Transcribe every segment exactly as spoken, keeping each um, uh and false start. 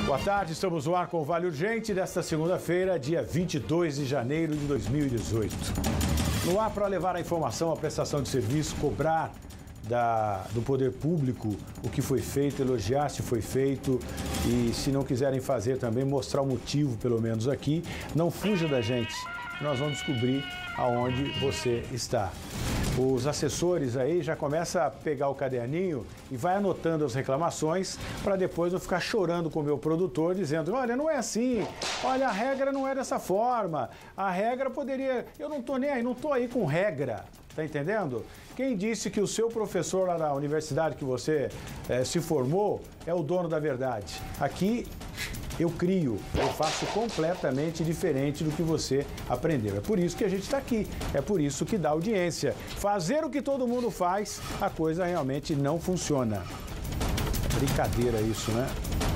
Boa tarde, estamos no ar com o Vale Urgente desta segunda-feira, dia vinte e dois de janeiro de dois mil e dezoito. No ar para levar a informação, a prestação de serviço, cobrar da, do poder público o que foi feito, elogiar se foi feito e, se não quiserem fazer também, mostrar o motivo, pelo menos aqui. Não fuja da gente, nós vamos descobrir aonde você está. Os assessores aí já começam a pegar o caderninho e vai anotando as reclamações para depois eu ficar chorando com o meu produtor, dizendo, olha, não é assim, olha, a regra não é dessa forma, a regra poderia... Eu não tô nem aí, não tô aí com regra, tá entendendo? Quem disse que o seu professor lá na universidade que você eh, se formou é o dono da verdade? Aqui... eu crio, eu faço completamente diferente do que você aprendeu. É por isso que a gente está aqui, é por isso que dá audiência. Fazer o que todo mundo faz, a coisa realmente não funciona. Brincadeira isso, né?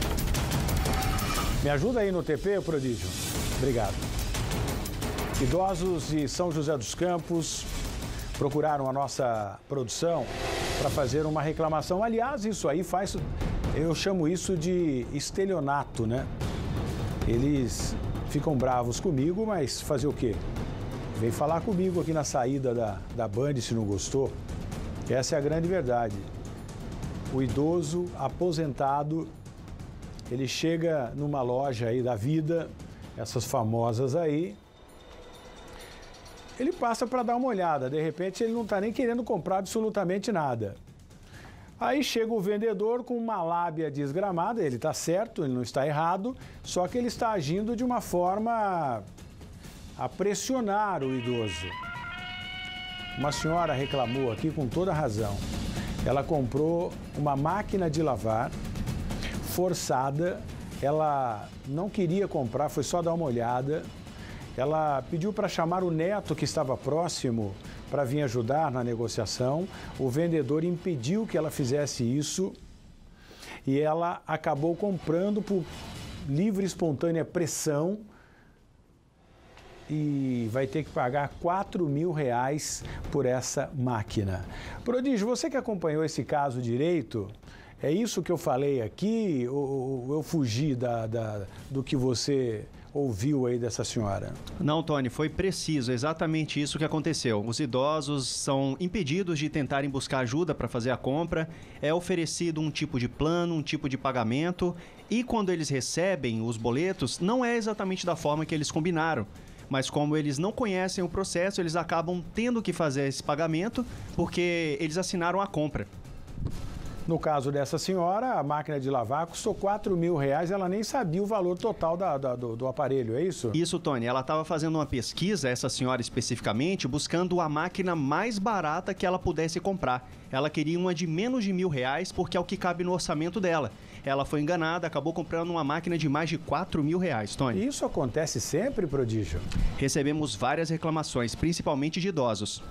Me ajuda aí no T P, Prodígio? Obrigado. Idosos de São José dos Campos procuraram a nossa produção para fazer uma reclamação. Aliás, isso aí faz... eu chamo isso de estelionato, né? Eles ficam bravos comigo, mas fazer o quê? Vem falar comigo aqui na saída da, da Band se não gostou. Essa é a grande verdade. O idoso aposentado, ele chega numa loja aí da vida, essas famosas aí, ele passa para dar uma olhada. De repente ele não está nem querendo comprar absolutamente nada. Aí chega o vendedor com uma lábia desgramada, ele está certo, ele não está errado, só que ele está agindo de uma forma a pressionar o idoso. Uma senhora reclamou aqui com toda razão. Ela comprou uma máquina de lavar forçada, ela não queria comprar, foi só dar uma olhada. Ela pediu para chamar o neto que estava próximo para vir ajudar na negociação. O vendedor impediu que ela fizesse isso e ela acabou comprando por livre e espontânea pressão e vai ter que pagar quatro mil reais por essa máquina. Prodígio, você que acompanhou esse caso direito, é isso que eu falei aqui ou eu fugi da, da, do que você... ouviu aí dessa senhora? Não, Tony, foi preciso, exatamente isso que aconteceu. Os idosos são impedidos de tentarem buscar ajuda para fazer a compra, é oferecido um tipo de plano, um tipo de pagamento, e quando eles recebem os boletos, não é exatamente da forma que eles combinaram. Mas como eles não conhecem o processo, eles acabam tendo que fazer esse pagamento porque eles assinaram a compra. No caso dessa senhora, a máquina de lavar custou quatro mil reais, ela nem sabia o valor total da, da, do, do aparelho, é isso? Isso, Tony. Ela estava fazendo uma pesquisa, essa senhora especificamente, buscando a máquina mais barata que ela pudesse comprar. Ela queria uma de menos de mil reais, porque é o que cabe no orçamento dela. Ela foi enganada, acabou comprando uma máquina de mais de quatro mil reais, Tony. Isso acontece sempre, Prodígio? Recebemos várias reclamações, principalmente de idosos.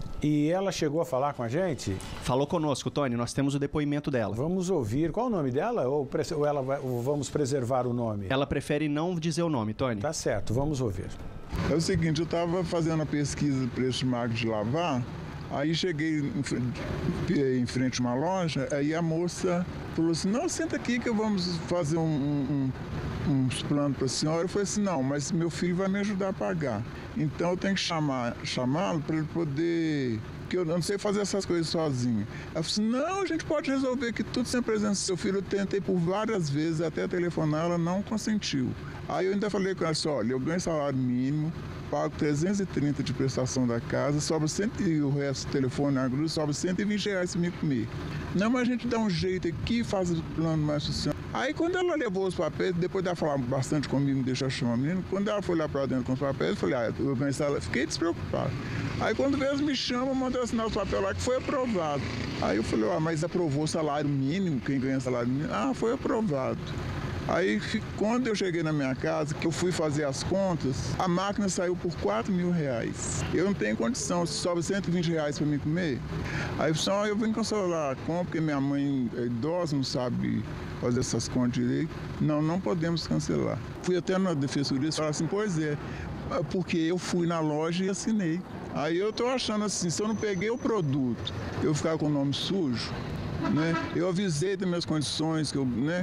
E ela chegou a falar com a gente? Falou conosco, Tony, nós temos o depoimento dela. Vamos ouvir. Qual o nome dela? Ou, ou ela vai, ou vamos preservar o nome? Ela prefere não dizer o nome, Tony. Tá certo, vamos ouvir. É o seguinte, eu estava fazendo a pesquisa do preço de máquina de lavar, aí cheguei em frente, em frente a uma loja, aí a moça falou assim, não, senta aqui que vamos fazer um, um, uns planos para a senhora. Eu falei assim, não, mas meu filho vai me ajudar a pagar. Então eu tenho que chamar, chamá-lo para ele poder... porque eu não sei fazer essas coisas sozinho. Ela falou assim, não, a gente pode resolver que tudo sem presença do seu filho. Eu tentei por várias vezes, até telefonar, ela não consentiu. Aí eu ainda falei com ela assim, olha, eu ganho salário mínimo, pago trezentos e trinta de prestação da casa, sobra cem e o resto do telefone, agro, sobra cento e vinte reais para me comer. Não, mas a gente dá um jeito aqui, faz o plano mais social. Aí quando ela levou os papéis, depois de ela falar bastante comigo, deixa eu chamar a menina, quando ela foi lá para dentro com os papéis, eu falei, ah, eu ganhei salário, fiquei despreocupado. Aí quando eles me chamam, mandou assinar os papéis lá que foi aprovado. Aí eu falei, ah, mas aprovou o salário mínimo, quem ganha salário mínimo? Ah, foi aprovado. Aí, quando eu cheguei na minha casa, que eu fui fazer as contas, a máquina saiu por quatro mil reais. Eu não tenho condição, se sobra cento e vinte reais para mim comer. Aí só eu vim cancelar a compra, porque minha mãe é idosa, não sabe fazer essas contas direito. Não, não podemos cancelar. Fui até na defensoria e falaram assim, pois é, porque eu fui na loja e assinei. Aí eu tô achando assim, se eu não peguei o produto, eu ficar com o nome sujo, né? Eu avisei das minhas condições, que eu, né?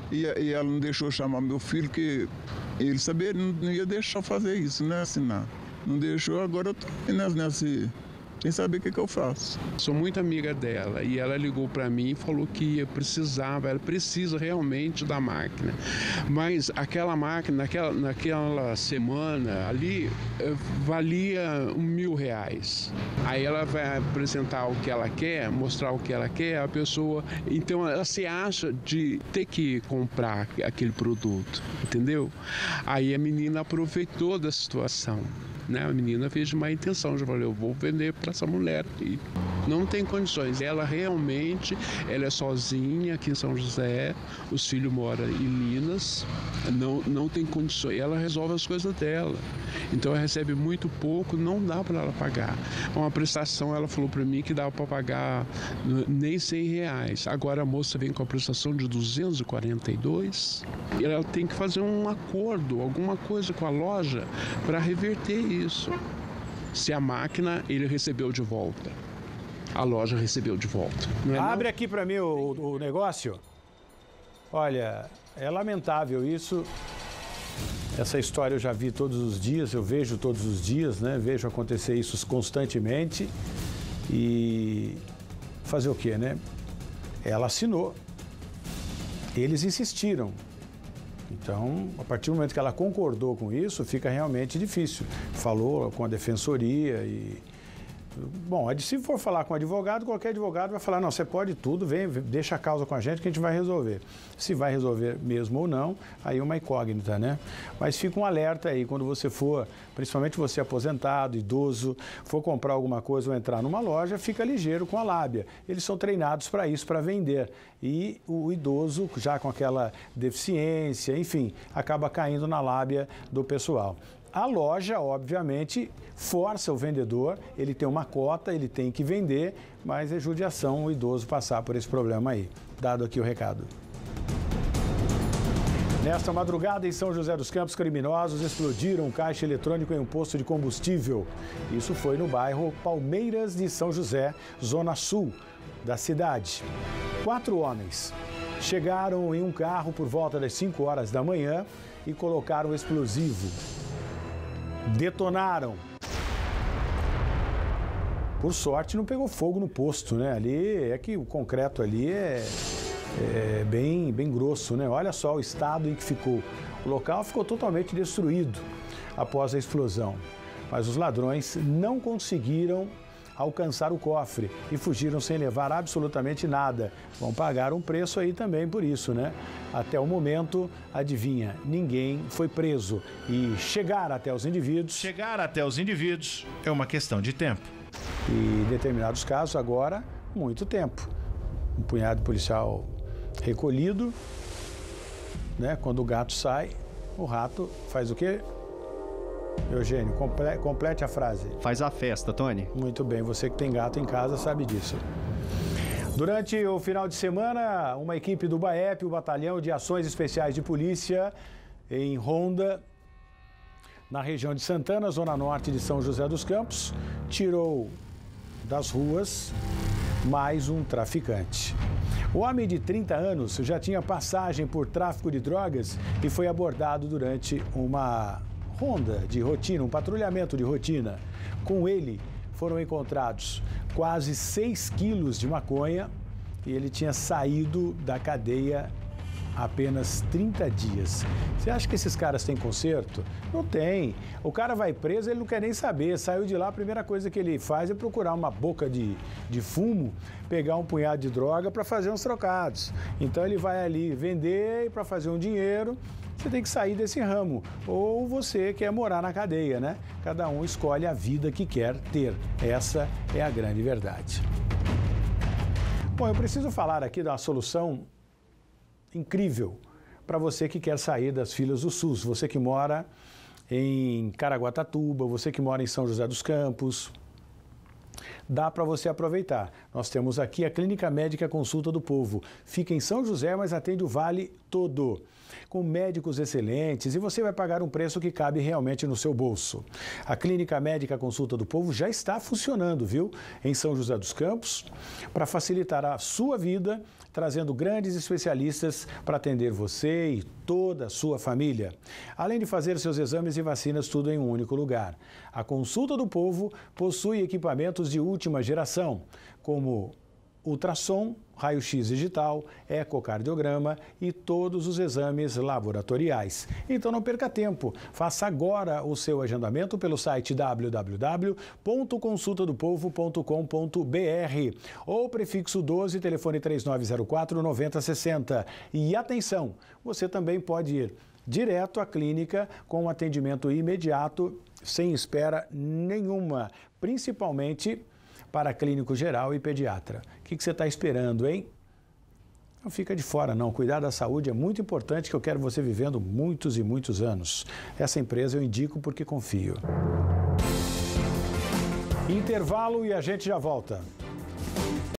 e, e ela não deixou chamar meu filho, que ele sabia, não, não ia deixar fazer isso, né, assinar. Não deixou, agora eu tô nesse... sem saber o que, que eu faço. Sou muito amiga dela e ela ligou para mim e falou que precisava, ela precisa realmente da máquina. Mas aquela máquina, naquela, naquela semana ali, valia um mil reais. Aí ela vai apresentar o que ela quer, mostrar o que ela quer, a pessoa... Então ela se acha de ter que comprar aquele produto, entendeu? Aí a menina aproveitou da situação. Né? A menina fez de má intenção, já falou, eu vou vender para essa mulher aqui. Não tem condições. Ela realmente, ela é sozinha aqui em São José, os filhos moram em Minas, não, não tem condições. Ela resolve as coisas dela. Então ela recebe muito pouco, não dá para ela pagar. Uma prestação, ela falou para mim que dava para pagar nem cem reais. Agora a moça vem com a prestação de duzentos e quarenta e dois. E ela tem que fazer um acordo, alguma coisa com a loja para reverter isso. Se a máquina ele recebeu de volta, a loja recebeu de volta. Não é Abre não? aqui para mim o, o negócio. Olha, é lamentável isso. Essa história eu já vi todos os dias, eu vejo todos os dias, né? Vejo acontecer isso constantemente. E fazer o quê, né? Ela assinou. Eles insistiram. Então, a partir do momento que ela concordou com isso, fica realmente difícil. Falou com a defensoria e... Bom, se for falar com o advogado, qualquer advogado vai falar, não, você pode tudo, vem, deixa a causa com a gente que a gente vai resolver. Se vai resolver mesmo ou não, aí é uma incógnita, né? Mas fica um alerta aí, quando você for, principalmente você aposentado, idoso, for comprar alguma coisa ou entrar numa loja, fica ligeiro com a lábia. Eles são treinados para isso, para vender. E o idoso, já com aquela deficiência, enfim, acaba caindo na lábia do pessoal. A loja, obviamente, força o vendedor, ele tem uma cota, ele tem que vender, mas é judiação o idoso passar por esse problema aí. Dado aqui o recado. Nesta madrugada, em São José dos Campos, criminosos explodiram um caixa eletrônico em um posto de combustível. Isso foi no bairro Palmeiras de São José, zona sul da cidade. Quatro homens chegaram em um carro por volta das cinco horas da manhã e colocaram explosivo. Detonaram. Por sorte não pegou fogo no posto, né? Ali é que o concreto ali é, é bem, bem grosso, né? Olha só o estado em que ficou. O local ficou totalmente destruído após a explosão. Mas os ladrões não conseguiram alcançar o cofre e fugiram sem levar absolutamente nada. Vão pagar um preço aí também por isso, né? Até o momento, adivinha, ninguém foi preso. E chegar até os indivíduos... Chegar até os indivíduos é uma questão de tempo. E em determinados casos, agora, muito tempo. Um punhado de policial recolhido, né? Quando o gato sai, o rato faz o quê? Eugênio, comple- complete a frase. Faz a festa, Tony. Muito bem, você que tem gato em casa sabe disso. Durante o final de semana, uma equipe do BAEP, o Batalhão de Ações Especiais de Polícia, em ronda, na região de Santana, zona norte de São José dos Campos, tirou das ruas mais um traficante. O homem de trinta anos já tinha passagem por tráfico de drogas e foi abordado durante uma ronda de rotina, um patrulhamento de rotina. Com ele foram encontrados quase seis quilos de maconha e ele tinha saído da cadeia há apenas trinta dias. Você acha que esses caras têm conserto? Não tem. O cara vai preso, ele não quer nem saber. Saiu de lá, a primeira coisa que ele faz é procurar uma boca de, de fumo, pegar um punhado de droga para fazer uns trocados. Então ele vai ali vender para fazer um dinheiro. Você tem que sair desse ramo, ou você quer morar na cadeia, né? Cada um escolhe a vida que quer ter. Essa é a grande verdade. Bom, eu preciso falar aqui de uma solução incrível para você que quer sair das filas do SUS. Você que mora em Caraguatatuba, você que mora em São José dos Campos, dá para você aproveitar. Nós temos aqui a Clínica Médica Consulta do Povo. Fica em São José, mas atende o Vale todo, com médicos excelentes, e você vai pagar um preço que cabe realmente no seu bolso. A Clínica Médica Consulta do Povo já está funcionando, viu? Em São José dos Campos, para facilitar a sua vida, trazendo grandes especialistas para atender você e toda a sua família. Além de fazer seus exames e vacinas tudo em um único lugar. A Consulta do Povo possui equipamentos de última geração, como ultrassom, raio-x digital, ecocardiograma e todos os exames laboratoriais. Então não perca tempo, faça agora o seu agendamento pelo site w w w ponto consulta do povo ponto com ponto b r ou prefixo doze, telefone três nove zero quatro, nove zero seis zero. E atenção, você também pode ir direto à clínica com um atendimento imediato, sem espera nenhuma, principalmente para clínico geral e pediatra. O que, que você está esperando, hein? Não fica de fora, não. Cuidar da saúde é muito importante, que eu quero você vivendo muitos e muitos anos. Essa empresa eu indico porque confio. Intervalo e a gente já volta.